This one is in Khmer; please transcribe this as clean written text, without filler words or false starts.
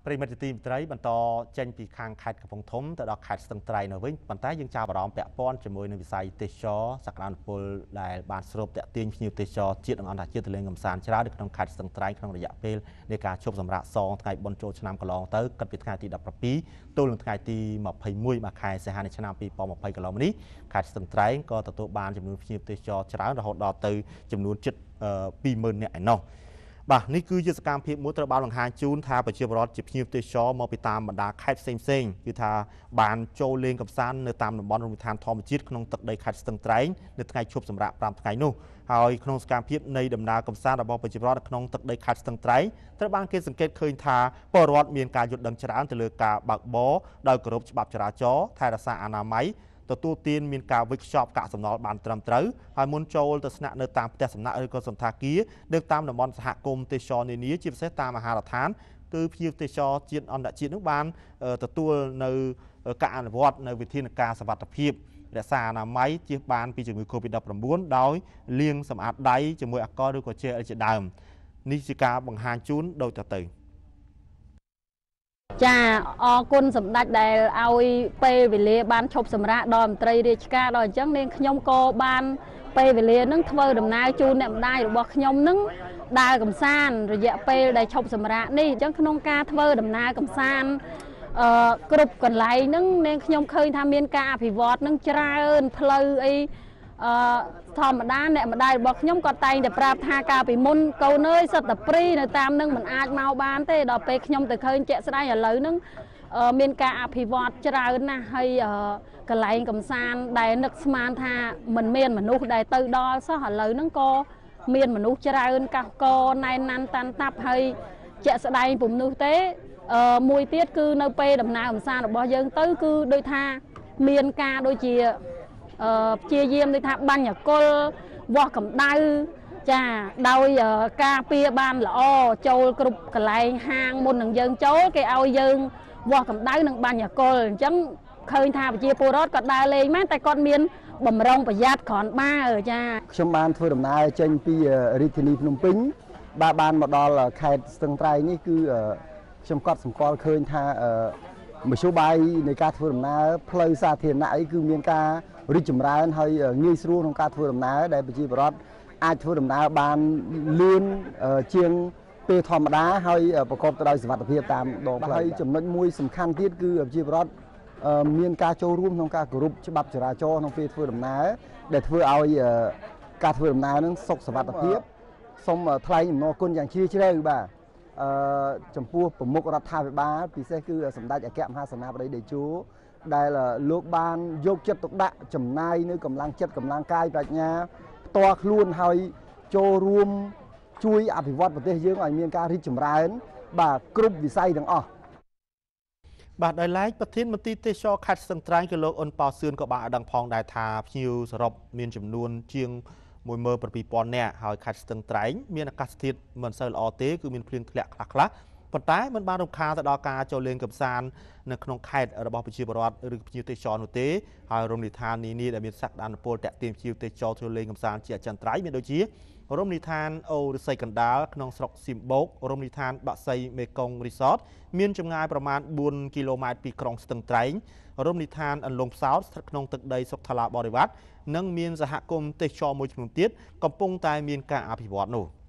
ប្រិមិត្តទីមត្រីបន្តចេញពីខាងខេត្តកំពង់ធំទៅដល់ខេត្តស្ទឹងត្រែងនៅវិញប៉ុន្តែយើងចាប់អារម្មណ៍ពាក់ព័ន្ធជាមួយនឹងវិស័យទេសចរសក្តានុពលដែលបានស្រូបតាក់ទាញភ្ញៀវទេសចរជាតិនិងអន្តរជាតិទៅលេងកម្សាន្តច្រើននៅក្នុងខេត្តស្ទឹងត្រែងក្នុងរយៈពេលនៃការជប់សម្រាប់សងថ្ងៃបុណ្យចូលឆ្នាំកន្លងទៅគិតពីថ្ងៃទី17ទល់នឹងថ្ងៃទី21ខែសីហានៃឆ្នាំ2020កន្លងនេះខេត្តស្ទឹងត្រែងក៏ទទួលបានចំនួនភ្ញៀវទេសចរច្រើនរហូតដល់ទៅចំនួនជិត20,000 នាក់ឯណោះបាទនេះគឺជាសកម្មភាពមួយត្រូវបានបង្ហាញជូនថាប្រជាពលរដ្ឋជាភ្ញៀវទេសចរមកពីតាមបណ្ដាខេត្តផ្សេងៗគឺថាបានចូលលេងកម្សាន្តនៅតាមតំបន់រមណីយដ្ឋានធម្មជាតិក្នុងទឹកដីខេត្តស្ទឹងត្រែងនៅថ្ងៃឈប់សម្រាក5ថ្ងៃនោះហើយក្នុងសកម្មភាពនៃដំណើរកម្សាន្តរបស់ប្រជាពលរដ្ឋក្នុងទឹកដីខេត្តស្ទឹងត្រែងត្រូវបានគេសង្កេតឃើញថាពលរដ្ឋមានការយល់ដឹងច្រើនទៅលើការបើកបរដោយគោរពច្បាប់ចរាចរណ៍ថែរក្សាអនាម័យទទួលទានមានការវិខ្ចប់កាកសំណល់បានត្រឹមត្រូវហើយមុនចូលទៅស្នាក់នៅតាមផ្ទះសំណាក់ឬក៏សន្តាគារនៅតាមតំបន់សហគមន៍ទេសចរនានាជាពិសេសតាមអាហារដ្ឋានគឺភ្ញៀវទេសចរជាតិអន្តរជាតិនោះបានទទួលនៅការអនុវត្តនៅវិធានការសុវត្ថិភាពរក្សាអនាម័យជៀសបានពីជំងឺ Covid-19 ដោយលាងសម្អាតដៃជាមួយអាល់កុលឬក៏ជែលជាដើមនេះជាការបង្ហាញជូនដូចទៅចាអរគុណសម្ដេចដែលឲ្យពេលវេលាបានឈប់សម្រាកដល់មន្ត្រីរាជការដល់អញ្ចឹងនាងខ្ញុំក៏បានពេលវេលានឹងធ្វើដំណើរជូនអ្នកម្ដាយរបស់ខ្ញុំនឹងដើរកម្សាន្តរយៈពេលដែលឈប់សម្រាកនេះអញ្ចឹងក្នុងការធ្វើដំណើរកម្សាន្តគ្រប់កន្លែងហ្នឹងនាងខ្ញុំឃើញថាមានការអភិវឌ្ឍនឹងច្រើនផ្លូវអីធម្មតាអ្នកម្ដាយរបស់ខ្ញុំក៏តែងតែប្រាប់ថាកាលពីមុនកូនអើយសិតតែព្រីនៅតាមនឹងមិនអាចមកបានទេដល់ពេលខ្ញុំទៅឃើញជាក់ស្ដែងឥឡូវហ្នឹងមានការអភិវឌ្ឍច្រើនណាស់ហើយកន្លែងកំសាន្តដែលនឹកស្មានថាមិនមានមនុស្សដែលទៅដល់សោះឥឡូវហ្នឹងក៏មានមនុស្សច្រើនកះកណែនណាន់តាន់តាប់ហើយជាក់ស្ដែងពុំនោះទេមួយទៀតគឺនៅពេលដំណើរកំសាន្តរបស់យើងទៅគឺដូចថាមានការដូចជាព្យាយាមដូចថាបាញ់អកុលវាស់កម្ដៅចាដោយការពារបានល្អចូលគ្រប់កន្លែងហាងមុននឹងយើងចូលគេឲ្យយើងវាស់កម្ដៅនិងបាញ់អកុលអញ្ចឹងឃើញថាប្រជាពលរដ្ឋគាត់ដើរលេងមែនតែគាត់មានបំរុងប្រយ័ត្នគ្រាន់បើចាខ្ញុំបានធ្វើដំណើរចេញពីរាជធានីភ្នំពេញបានមកដល់ខេត្តស្ទឹងត្រែងនេះគឺខ្ញុំក៏សម្គាល់ឃើញថាមធ្យោបាយនៃការធ្វើដំណើរផ្លូវសាធារណៈអីគឺមានការរីកចម្រើនហើយងាយស្រួលក្នុងការធ្វើដំណើរដែលប្រជាពលរដ្ឋអាចធ្វើដំណើរបានលឿនជាងពេលធម្មតាហើយប្រកបទៅដោយសុវត្ថិភាពតាមដងផ្លូវហើយចំណុចមួយសំខាន់ទៀតគឺប្រជាពលរដ្ឋមានការចូលរួមក្នុងការគោរពច្បាប់ចរាចរណ៍ក្នុងពេលធ្វើដំណើរដែលធ្វើឲ្យការធ្វើដំណើរនឹងសុខសុវត្ថិភាពសូមថ្លែងអំណរគុណយ៉ាងជ្រាលជ្រៅបាទចំពោះប្រមុខរដ្ឋាភិបាលពិសេសគឺសម្ដេចអគ្គមហាសេនាបតីតេជោដែលលោកបានយកចិត្តទុកដាក់ចំណាយនៅកម្លាំងចិត្តកម្លាំងកាយប្រាជ្ញាផ្ទាល់ខ្លួនហើយចូលរួមជួយអភិវឌ្ឍប្រទេសយើងឲ្យមានការរីកចម្រើនបាទគ្រប់វិស័យទាំងអស់បាទដោយឡែកប្រធានមន្ត្រីទេសចរខេត្តស្ទឹងត្រែងគឺលោកអ៊ុនប៉ោសឿនក៏បានឲ្យដឹងផងដែរថាភ្ញៀវសរុបមានចំនួនជាង17,000 នាក់ហើយខេត្តស្ទឹងត្រែងមានអាកាសធាតុមិនសូវល្អទេគឺមានភ្លៀងធ្លាក់ខ្លះប៉ុន្តែមិនបានរំខានទៅដល់ការចូលលេងកម្សាន្តនៅក្នុងខេត្តរបស់ប្រជាពលរដ្ឋឬភ្ញៀវទេសចរនោះទេហើយរមណីយដ្ឋាននានាដែលមានសក្តានុពលតាក់ទាញភ្ញៀវទេសចរចូលលេងកម្សាន្តជាអចិន្ត្រៃយ៍មានដូចជារមណីយដ្ឋានអូរស័យកណ្ដាលក្នុងស្រុកសៀមបូករមណីយដ្ឋានបាក់សីមេកុងរីសតមានចម្ងាយប្រមាណ4 គីឡូម៉ែត្រពីក្រុងស្ទឹងត្រែងរមណីយដ្ឋានអន្លង់ផ្សោតស្ថិតក្នុងទឹកដីសុខថ្លាបរិវត្តនិងមានសហគមន៍ទេសចរមួយចំនួនទៀតកំពុងតែមានការអភិវឌ្ឍនោះ